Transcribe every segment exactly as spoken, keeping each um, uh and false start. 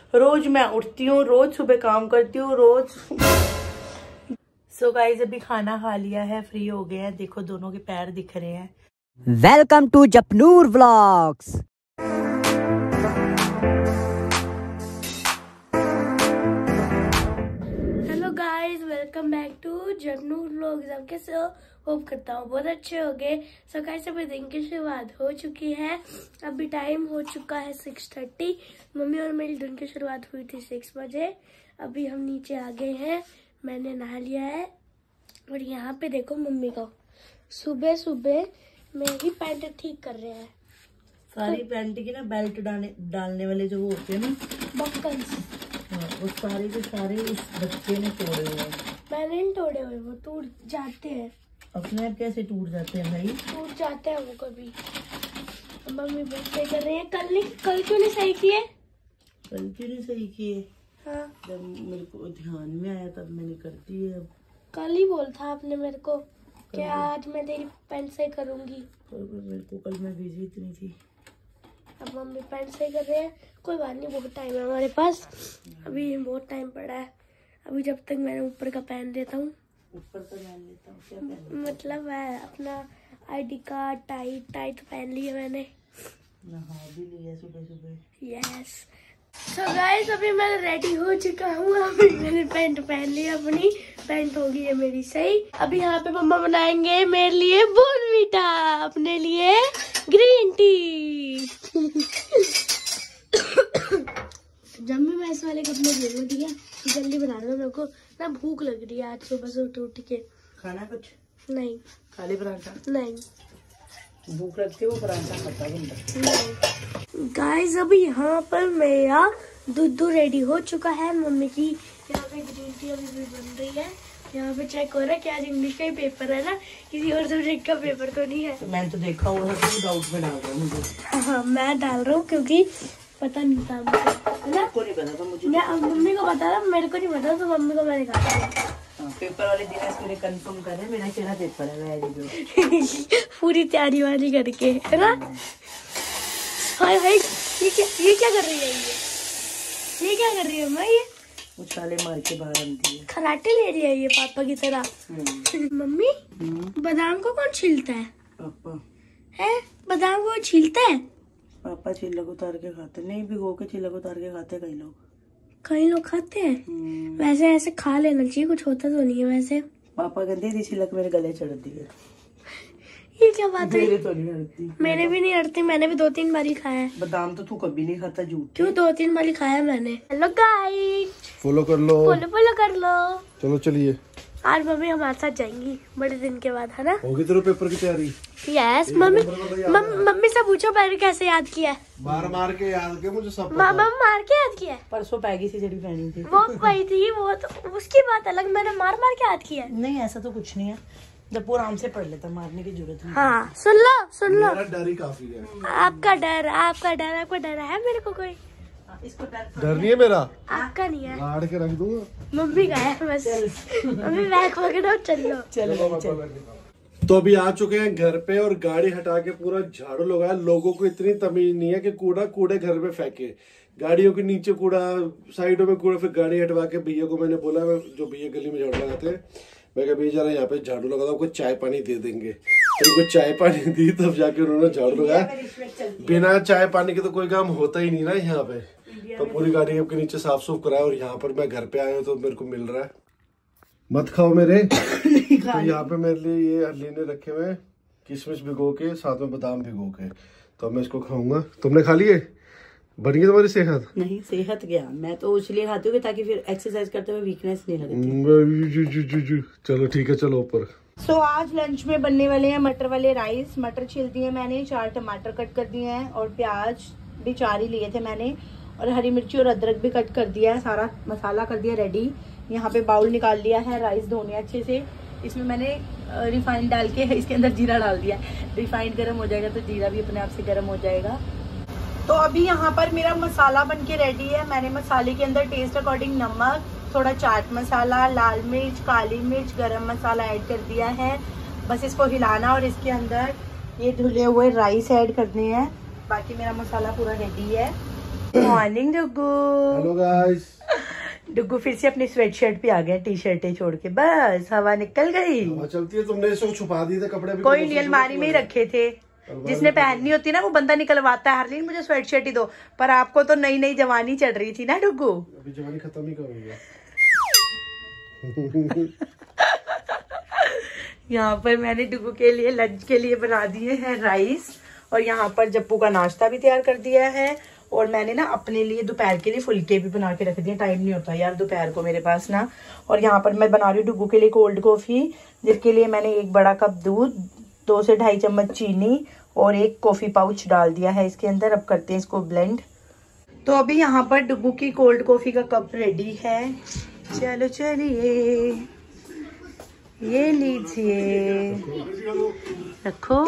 रोज मैं उठती हूँ, रोज सुबह काम करती हूँ, रोज। सो गाइस अभी खाना खा लिया है, फ्री हो गए हैं। देखो दोनों के पैर दिख रहे हैं। Welcome to Japnoor vlogs. Hello guys, welcome back to Japnoor vlogs. आप कैसे हो? होप करता हूँ बहुत अच्छे हो गए। सो गाइस अभी दिन की शुरुआत हो चुकी है। अभी टाइम हो चुका है सिक्स थर्टी। मम्मी और मेरी दिन की शुरुआत हुई थी सिक्स बजे। अभी हम नीचे आ गए हैं, मैंने नहा लिया है। और यहाँ पे देखो मम्मी को सुबह सुबह मेरी पैंट ठीक कर रहे हैं। सारी पैंट की ना बेल्ट डालने डालने वाले जो वो होते हैं ना, बटन्स, हाँ, वो सारे के सारे उस बच्चे ने तोड़े हुए हैं। मैंने नहीं तोड़े हुए, वो टूट जाते हैं। अपने आप कैसे टूट जाते हैं भाई? टूट जाते हैं वो कभी। मम्मी बच्चे कर रही है। कल नहीं, कल क्यों नहीं सही किए? कल क्यों नहीं सही किए? हाँ, जब मेरे को ध्यान में आया तब मैंने कर दिए। अब कल ही बोल था आपने मेरे को कि आज मैं तेरी पैंट सही करूंगी। मेरे को कल मैं बिजी इतनी थी। अब मम्मी पैंट सही कर रहे हैं। कोई बात नहीं, बहुत टाइम है हमारे पास, अभी बहुत टाइम पड़ा है। अभी जब तक मैंने ऊपर का पहन देता हूँ। ऊपर का पहन लेता हूँ? क्या पहन? मतलब मैं अपना आईडी कार्ड टाई टाई तो पहन लिया मैंने। नहा भी लिया सुबह सुबह। यस। तो गाइस अभी मैं रेडी हो चुका हूँ। अभी मैंने पैंट पहन ली, अपनी पैंट होगी है मेरी सही। अभी यहाँ पे मम्मा बनाएंगे मेरे लिए बोर्नवीटा, अपने लिए ग्रीन टी। जब भी मैं इस वाले कपड़े भेजूँ, ठीक है, जल्दी बना दो, मेरे को ना भूख लग रही है आज सुबह से उठ उठ के। खाना कुछ नहीं, खाली पराठा? नहीं, भूख लगती है वो पराठा खाता नहीं। गाइस अभी यहाँ पर मेरा दूध रेडी हो चुका है। मम्मी की यहाँ पे ग्रीन टी अभी भी बन रही है। यहाँ पे चेक हो रहा है कि आज इंग्लिश का ही पेपर है ना, किसी और सब्जेक्ट का पेपर तो नहीं है। तो मैंने तो देखा हुआ तो डाउट में डाल रहा हूँ मुझे। हाँ, मैं डाल रहा हूँ क्योंकि पता नहीं था मुझे, है ना? को नहीं पता था मुझे। मैं मम्मी को बता रहा, मेरे को नहीं पता, तो मम्मी को मैंने कहा पेपर वाले दिन इसके लिए कंफर्म कर रहे हैं मेरा केना पेपर है। Very good. पूरी तैयारी वारी करके, है ना? हाय हाय, ये क्या ये क्या कर रही है? ये ये क्या कर रही है मैं? ये उछाले मार के बाहर आती है, खराटे ले रही है ये पापा की तरह। मम्मी, बादाम को कौन छीलता है? पापा। है, बादाम को छीलता है? पापा छिलक उतार के खाते, नहीं भिगो के छिलक उतार के खाते कई लोग। कई लोग खाते हैं। वैसे ऐसे खा लेना चाहिए, कुछ होता तो नहीं है वैसे। पापा कहते थी छिलक मेरे गले चढ़ती है। ये क्या बात है? मेरे तो नहीं अड़ती। मेरे भी नहीं अड़ती, मैंने भी दो तीन बार ही खाया है। बादाम तो तू कभी नहीं खाता, झूठ। क्यों? दो तीन बार ही खाया है मैंने। हेलो गाइस, फॉलो कर लो, फॉलो फॉलो कर लो। चलो चलिए। आज मम्मी हमारे साथ जाएंगी बड़े दिन के बाद, है ना? होगी तेरे पेपर की तैयारी? यस। मम्मी मम्मी से पूछो मैंने कैसे याद किया है। मार मार के याद के मुझे सब पता। मामा मार के याद किया है। परसों पैगी सी जड़ी पहनी थी वो पई थी, वो तो उसकी बात अलग, मैंने मार मार के याद किया है। नहीं, ऐसा तो कुछ नहीं है, जब वो आराम से पढ़ लेता, मारने की जरूरत नहीं। हाँ, सुन लो सुन लो। मेरा डर ही काफी है। आपका डर आपका डर आपका डर है, मेरे को कोई इसको डर डर नहीं है मेरा, आपका नहीं है। गाड़ के रख दूंगा। मम्मी का है बस। मम्मी बैग पकड़ो, चलो चलो। तो अभी आ चुके हैं घर पे और गाड़ी हटा के पूरा झाड़ू लगाया। लोगों को इतनी तमीज नहीं है कि कूड़ा कूड़े घर में फेंके, गाड़ियों के नीचे कूड़ा, साइडों में कूड़ा। फिर गाड़ी हटवा के भैया को मैंने बोला, जो भैया गली में झाड़ू लगाते हैं, मैं कहा भैया जरा यहाँ पे झाड़ू लगा दो, आपको चाय पानी दे देंगे। तो उनको चाय पानी दी, तब जाके उन्होंने झाड़ू लगाया। बिना चाय पानी के तो कोई काम होता ही नहीं ना यहाँ पे। तो पूरी गाड़ी के नीचे साफ सुफ कराया और यहाँ पर मैं घर पे आया हूँ तो मेरे को मिल रहा है। मत खाओ मेरे। तो यहाँ पे मेरे लिए ये हल्ली ने रखे हुए किशमिश भिगो के, साथ में बादाम भिगो के, तो मैं इसको खाऊंगा। तुमने खा लिए? बन गई तुम्हारी सेहत? नहीं, सेहत गया, मैं तो इसलिए खाती हूँ ताकि फिर एक्सरसाइज करते हुए वीकनेस नहीं लगती। चलो ठीक है, चलो ऊपर। सो so, आज लंच में बनने वाले हैं मटर वाले राइस। मटर छिल दिए मैंने, चार टमाटर कट कर दिए हैं और प्याज भी चार ही लिए थे मैंने, और हरी मिर्ची और अदरक भी कट कर दिया है। सारा मसाला कर दिया रेडी। यहाँ पे बाउल निकाल लिया है, राइस धोने अच्छे से। इसमें मैंने रिफाइंड डाल के इसके अंदर जीरा डाल दिया। रिफाइंड गर्म हो जाएगा तो जीरा भी अपने आप से गर्म हो जाएगा। तो अभी यहाँ पर मेरा मसाला बन के रेडी है। मैंने मसाले के अंदर टेस्ट अकॉर्डिंग नमक, थोड़ा चाट मसाला, लाल मिर्च, काली मिर्च, गरम मसाला ऐड कर दिया है। बस इसको हिलाना और इसके अंदर ये धुले हुए राइस ऐड करने हैं। बाकी मेरा मसाला पूरा रेडी है। Morning Dugu. Hello guys. Dugu फिर से अपनी स्वेट शर्ट पे आ गया, टी शर्टें छोड़ के। बस हवा निकल गई। हवा चलती है। तुमने इसको छुपा दिए थे कपड़े भी। कोई नहीं, अलमारी में ही रखे थे। जिसने पहननी होती ना वो बंदा निकलवाता है। हरलीन मुझे स्वेट शर्ट ही दो, पर आपको तो नई नई जवानी चढ़ रही थी ना डुगू। अभी जवानी खत्म ही करूंगा। यहाँ पर मैंने डुगू के लिए लंच के लिए बना दिए हैं राइस, और यहाँ पर जप्पू का नाश्ता भी तैयार कर दिया है। और मैंने ना अपने लिए दोपहर के लिए फुलके भी बना के रख दिए। टाइम नहीं होता यार दोपहर को मेरे पास ना। और यहाँ पर मैं बना रही हूँ डुगू के लिए कोल्ड कॉफी, जिसके लिए मैंने एक बड़ा कप दूध, दो से ढाई चम्मच चीनी और एक कॉफी पाउच डाल दिया है इसके अंदर। अब करते हैं इसको ब्लेंड। तो अभी यहाँ पर डुगू की कोल्ड कॉफी का कप रेडी है। चलो चलिए, ये लीजिए, रखो।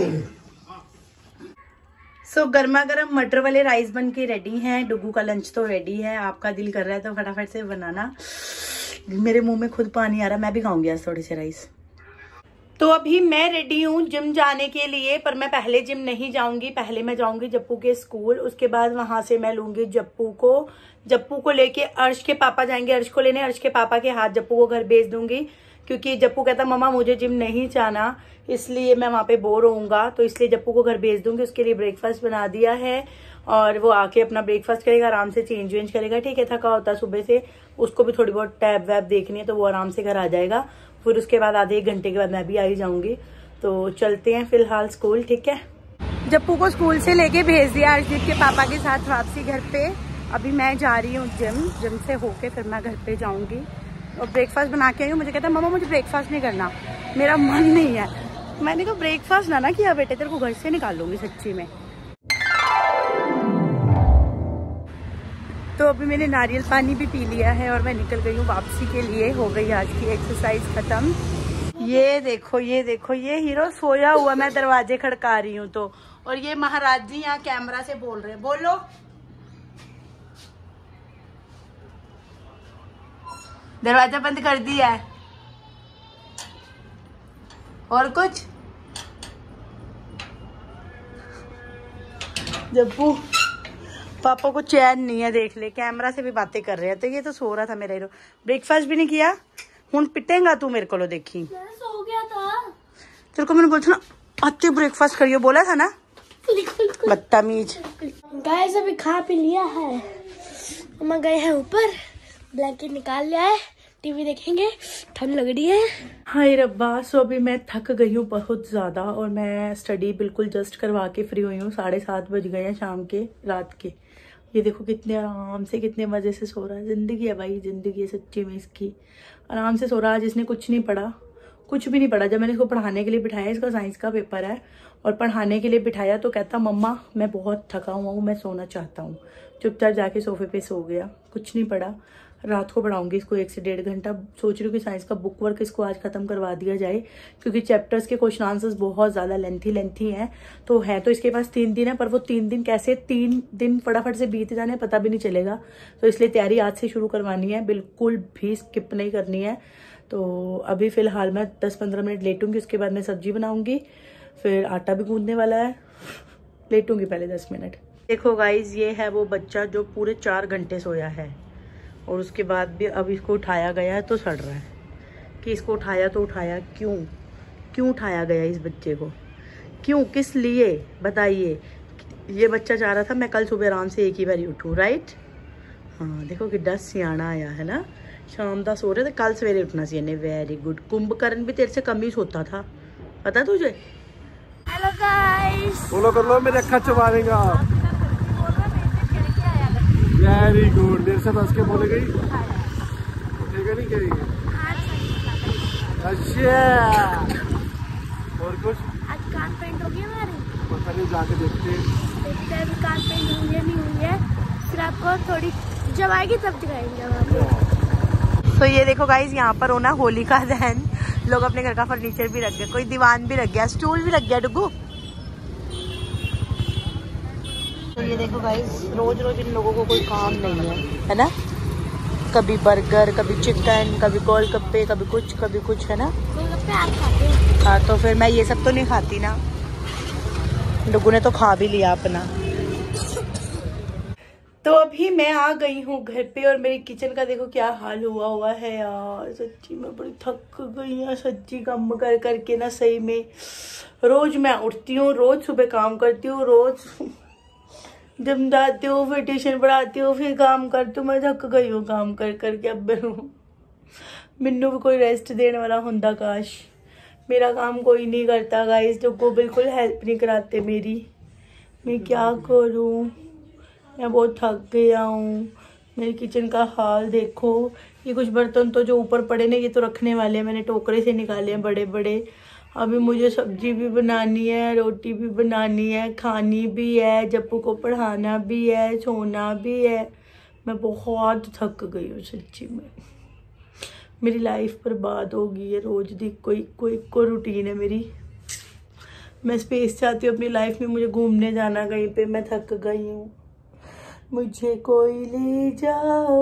सो so, गर्मा गर्म मटर वाले राइस बन के रेडी हैं। डुगू का लंच तो रेडी है। आपका दिल कर रहा है तो फटाफट से बनाना। मेरे मुंह में खुद पानी आ रहा है। मैं भी खाऊंगी आज थोड़े से राइस। तो अभी मैं रेडी हूँ जिम जाने के लिए, पर मैं पहले जिम नहीं जाऊंगी। पहले मैं जाऊंगी जप्पू के स्कूल, उसके बाद वहां से मैं लूंगी जप्पू को। जप्पू को लेके अर्श के पापा जाएंगे अर्श को लेने। अर्श के पापा के हाथ जप्पू को घर भेज दूंगी, क्योंकि जप्पू कहता मम्मा मुझे जिम नहीं जाना, इसलिए मैं वहां पे बोर होऊंगा। तो इसलिए जप्पू को घर भेज दूंगी। उसके लिए ब्रेकफास्ट बना दिया है, और वो आके अपना ब्रेकफास्ट करेगा, आराम से चेंज वेंज करेगा। ठीक है, थका होता सुबह से, उसको भी थोड़ी बहुत टैब वैब देखनी है, तो वो आराम से घर आ जाएगा। फिर उसके बाद आधे एक घंटे के बाद मैं भी आ ही जाऊंगी। तो चलते हैं फिलहाल स्कूल। ठीक है, जप्पू को स्कूल से लेके भेज दिया अर्शदीप के पापा के साथ वापसी घर पे। अभी मैं जा रही हूँ जिम। जिम से होके फिर मैं घर पे जाऊंगी और ब्रेकफास्ट बना के आई हूँ। मुझे कहता है मम्मा मुझे ब्रेकफास्ट नहीं करना, मेरा मन नहीं है। मैंने कहा ब्रेकफास्ट ना ना किया बेटे, तेरे को घर से निकाल लूंगी सच्ची में। तो अभी मैंने नारियल पानी भी पी लिया है और मैं निकल गई हूँ वापसी के लिए। हो गई आज की एक्सरसाइज खत्म। ये देखो ये देखो ये हीरो सोया हुआ, मैं दरवाजे खड़का रही हूँ तो। और ये महाराज जी यहाँ कैमरा से बोल रहे हैं। बोलो। दरवाजा बंद कर दिया है। और कुछ? जप्पू पापा को चैन नहीं है, देख ले कैमरा से भी बातें कर रहे हैं। तो ये तो सो रहा था मेरा हीरो, ब्रेकफास्ट भी नहीं किया। हुन पिटेगा तू मेरे को, लो देखी। मैं सो गया था। तेरे को मैंने बोला था ना अच्छे ब्रेकफास्ट करियो, बोला था ना, बदतमीज। गाइस अभी खा पी लिया है, हम गए हैं ऊपर, ब्लैंकेट निकाल लिया है, टीवी देखेंगे, ठंड लग रही है। हाय रब्बा। सो अभी मैं थक गई हूँ बहुत ज्यादा, और मैं स्टडी बिल्कुल जस्ट करवा के फ्री हुई हूँ। साढ़े सात बज गए हैं शाम के, रात के। ये देखो कितने आराम से कितने मजे से सो रहा है। जिंदगी है भाई, जिंदगी है सच्ची में इसकी। आराम से सो रहा है। आज इसने कुछ नहीं पढ़ा, कुछ भी नहीं पढ़ा। जब मैंने इसको पढ़ाने के लिए बिठाया, इसका साइंस का पेपर है, और पढ़ाने के लिए बिठाया तो कहता मम्मा मैं बहुत थका हुआ हूँ, मैं सोना चाहता हूँ। चुपचाप जाके सोफे पे सो गया, कुछ नहीं पढ़ा। रात को पढ़ाऊंगी इसको एक से डेढ़ घंटा। सोच रही हूँ कि साइंस का बुक वर्क इसको आज खत्म करवा दिया जाए, क्योंकि चैप्टर्स के क्वेश्चन आंसर्स बहुत ज़्यादा लेंथी लेंथी हैं। तो है तो इसके पास तीन दिन है, पर वो तीन दिन कैसे तीन दिन फटाफट से बीत जाने पता भी नहीं चलेगा। तो इसलिए तैयारी आज से शुरू करवानी है, बिल्कुल भी स्किप नहीं करनी है। तो अभी फ़िलहाल मैं दस पंद्रह मिनट लेटूंगी, उसके बाद मैं सब्जी बनाऊंगी, फिर आटा भी गूंदने वाला है, लेटूंगी पहले दस मिनट। देखो गाइज, ये है वो बच्चा जो पूरे चार घंटे सोया है, और उसके बाद भी अब इसको उठाया गया है तो सड़ रहा है कि इसको उठाया तो उठाया क्यों, क्यों उठाया गया इस बच्चे को, क्यों, किस लिए, बताइए। ये बच्चा चाह रहा था मैं कल सुबह आराम से एक ही बारी उठूँ, राइट। हाँ देखो किड्डा सियाना आया है ना, शाम का सो रहे थे, कल सवेरे उठना सी इन्हें। Very good. कुंभकर्ण भी तेरे से कम ही सोता था, पता तुझे। हेलो गाइस, बोलो कर लो, मेरे अक्खा चबा देगा। Very good. देर से बस के बोले गई, उठेगा नहीं करेगी। अच्छा, और कुछ? आज कान पेंट हो गई हमारी, पता नहीं, जाके देखते हैं। देखते हैं कान पेंट हुई है नहीं हुई है, फिर आपको थोड़ी जब आएगी तब दिखाएंगे आपको। तो ये देखो गाइज, यहाँ पर होना होली का दहन। लोग अपने घर का फर्नीचर भी रख गए, कोई दीवान भी रख गया, स्टूल भी रख गया डुगू। तो ये देखो गाइस, रोज रोज इन लोगों को कोई काम नहीं है, है ना। कभी बर्गर, कभी चिकन, कभी गोलगप्पे, कभी कुछ कभी कुछ, है ना। गोलगप्पे आप खाते हैं? हाँ तो फिर मैं ये सब तो नहीं खाती ना। डुगू ने तो खा भी लिया अपना। तो अभी मैं आ गई हूँ घर पे और मेरी किचन का देखो क्या हाल हुआ हुआ है यार। सच्ची मैं बड़ी थक गई हूँ सच्ची, काम कर करके ना सही में। रोज मैं उठती हूँ, रोज सुबह काम करती हूँ, रोज जब जाती हूँ फिर ट्यूशन पढ़ाती हूँ, फिर काम करती हूँ। मैं थक गई हूँ काम कर करके। अब मैनू भी कोई रेस्ट देने वाला होंदा काश। मेरा काम कोई नहीं करता गाइस, जो को बिल्कुल हेल्प नहीं कराते मेरी। मैं क्या करूँ, मैं बहुत थक गया हूँ। मेरी किचन का हाल देखो। ये कुछ बर्तन तो जो ऊपर पड़े ना ये तो रखने वाले हैं, मैंने टोकरे से निकाले हैं बड़े बड़े। अभी मुझे सब्जी भी बनानी है, रोटी भी बनानी है, खानी भी है, जप्पू को पढ़ाना भी है, सोना भी है। मैं बहुत थक गई हूँ सच्ची में। मेरी लाइफ बर्बाद हो गई है। रोज दी कोई कोई को रूटीन है मेरी। मैं स्पेस चाहती हूँ अपनी लाइफ में, मुझे घूमने जाना कहीं पे। मैं थक गई हूँ, मुझे कोई ले जाओ।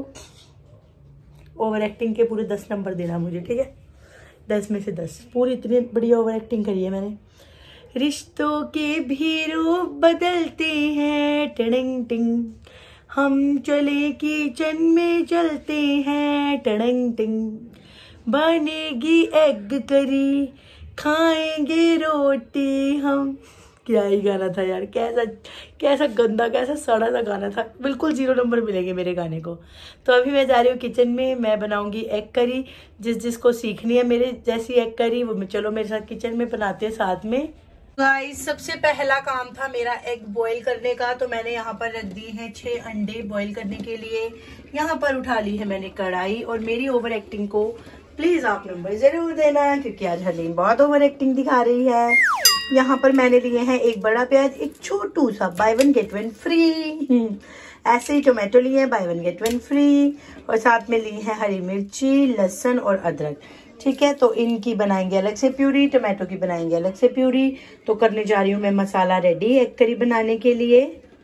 ओवर एक्टिंग के पूरे दस नंबर देना मुझे, ठीक है? दस में से दस। पूरी इतनी बड़ी ओवर एक्टिंग करी है मैंने। रिश्तों के भी रूप बदलते हैं, टड़ंग टिंग। हम चले किचन में चलते हैं, टड़ंग टिंग। बनेगी एग करी, खाएंगे रोटी हम। क्या ही गाना था यार, कैसा कैसा गंदा कैसा सड़ा सा गाना था। बिल्कुल जीरो नंबर मिलेंगे मेरे गाने को। तो अभी मैं जा रही हूँ किचन में, मैं बनाऊंगी एग करी। जिस जिसको सीखनी है मेरे जैसी एग करी वो चलो मेरे साथ किचन में बनाते हैं साथ में। गाइस सबसे पहला काम था मेरा एग बॉईल करने का। तो मैंने यहाँ पर रख दी है छह अंडे बॉईल करने के लिए। यहाँ पर उठा ली है मैंने कढ़ाई। और मेरी ओवर एक्टिंग को प्लीज आप नंबर जरूर देना, क्योंकि आज हलीम बहुत ओवर एक्टिंग दिखा रही है। यहाँ पर मैंने लिए हैं एक बड़ा प्याज, एक छोटू सा, buy one get one free. ऐसे ही टोमेटो लिए हैं, buy one get one free. और साथ में ली है हरी मिर्ची, लहसुन और अदरक, ठीक है? तो इनकी बनाएंगे अलग से प्यूरी, टोमेटो की बनाएंगे अलग से प्यूरी। तो करने जा रही हूँ मैं मसाला रेडी एग करी बनाने के लिए।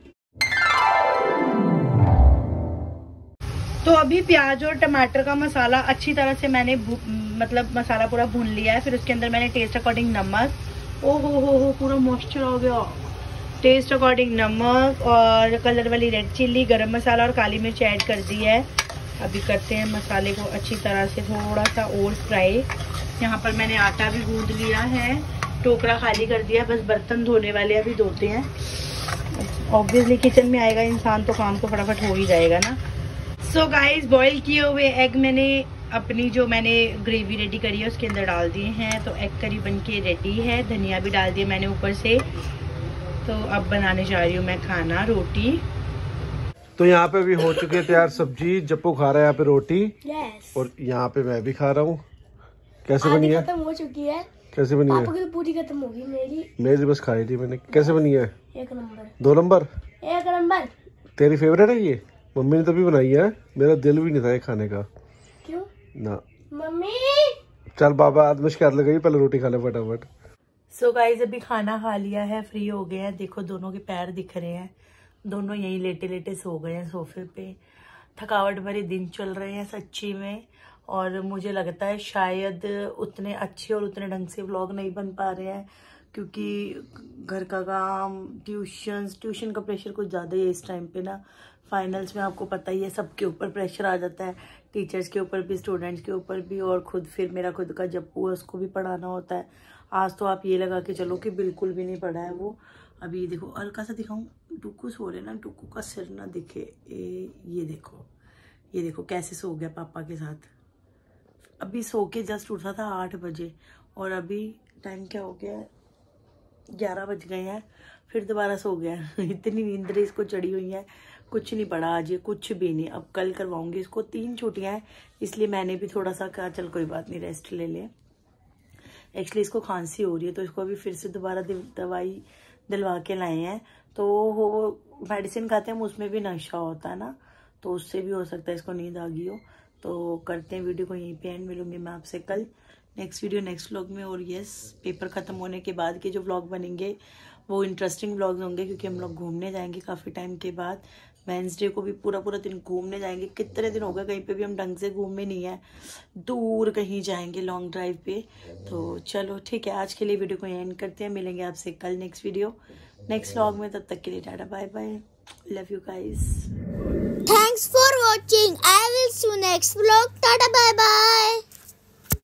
तो अभी प्याज और टमाटर का मसाला अच्छी तरह से मैंने मतलब मसाला पूरा भून लिया है। फिर उसके अंदर मैंने टेस्ट अकॉर्डिंग नमक, ओ हो हो हो पूरा मॉइस्चर हो गया। टेस्ट अकॉर्डिंग नमक और कलर वाली रेड चिल्ली, गरम मसाला और काली मिर्च ऐड कर दी है। अभी करते हैं मसाले को अच्छी तरह से थोड़ा सा और फ्राई। यहाँ पर मैंने आटा भी गूंद लिया है, टोकरा खाली कर दिया, बस बर्तन धोने वाले अभी धोते हैं। ऑब्वियसली किचन में आएगा इंसान तो काम तो फटाफट हो ही जाएगा ना। सो गाइस बॉईल किए हुए एग मैंने अपनी जो मैंने ग्रेवी रेडी करी है उसके अंदर डाल दिए हैं। तो एग करी बनके रेडी है। धनिया भी डाल दिया मैंने ऊपर से। तो अब बनाने जा रही हूँ मैं खाना, रोटी। तो यहाँ पे भी हो चुकी है तैयार सब्जी। जप्पू खा रहा है यहाँ पे रोटी। yes. और यहाँ पे मैं भी खा रहा हूँ। कैसे बनी है? खत्म हो चुकी है। कैसे बनी है? पापा की तो पूरी खत्म होगी, मेरी मेरी बस खाई थी मैंने। कैसे बनी है? एक नंबर। दो नंबर? एक नंबर। तेरी फेवरेट है ये? मम्मी ने तभी बनाई है, मेरा दिल भी नहीं था ये खाने का। क्यों ना मम्मी? चल बाबा आज मुश्किल लगेगी, पहले रोटी खा ले फटाफट। सो गाइस अभी खाना खा लिया है, फ्री हो गए हैं। देखो दोनों के पैर दिख रहे हैं, दोनों यहीं लेटे लेटे सो गए हैं सोफे पे। थकावट भरे दिन चल रहे हैं सच्ची में। और मुझे लगता है शायद उतने अच्छे और उतने ढंग से व्लॉग नहीं बन पा रहे हैं, क्योंकि घर का काम, ट्यूशन ट्यूशन का प्रेशर कुछ ज़्यादा ही है इस टाइम पे ना। फाइनल्स में आपको पता ही है सबके ऊपर प्रेशर आ जाता है, टीचर्स के ऊपर भी, स्टूडेंट्स के ऊपर भी, और खुद फिर मेरा खुद का जप्पू है उसको भी पढ़ाना होता है। आज तो आप ये लगा के चलो कि बिल्कुल भी नहीं पढ़ा है वो। अभी देखो हल्का सा दिखाऊं, टुक्कू सो रहे ना, टुक्कू का सिर ना दिखे। ए, ये देखो ये देखो कैसे सो गया पापा के साथ। अभी सो के जस्ट उठा था आठ बजे और अभी टाइम क्या हो गया, ग्यारह बज गए हैं, फिर दोबारा सो गया। इतनी नींद इसको चढ़ी हुई है, कुछ नहीं पढ़ा आज ये, कुछ भी नहीं। अब कल करवाऊंगी इसको, तीन छुट्टियां हैं इसलिए मैंने भी थोड़ा सा कहा चल कोई बात नहीं रेस्ट ले ले। एक्चुअली इसको खांसी हो रही है तो इसको अभी फिर से दोबारा दवाई दिलवा के लाए हैं। तो वो मेडिसिन खाते हैं उसमें भी नशा होता है ना, तो उससे भी हो सकता है इसको नींद आ गई हो। तो करते हैं वीडियो को यहीं पे एंड। मिलूंगी मैं आपसे कल नेक्स्ट वीडियो नेक्स्ट व्लॉग में। और यस पेपर खत्म होने के बाद के जो व्लॉग बनेंगे वो इंटरेस्टिंग व्लॉग्स होंगे, क्योंकि हम लोग घूमने जाएंगे काफ़ी टाइम के बाद। वेंसडे को भी पूरा पूरा दिन घूमने जाएंगे। कितने दिन हो गए कहीं पे भी हम ढंग से घूमे नहीं है, दूर कहीं जाएंगे लॉन्ग ड्राइव पे। तो चलो ठीक है, आज के लिए वीडियो को एंड करते हैं। मिलेंगे आपसे कल नेक्स्ट वीडियो नेक्स्ट व्लॉग में, तब तक के लिए टाटा bye bye. Love you guys. Thanks for watching. I will see you next vlog. Tata bye bye.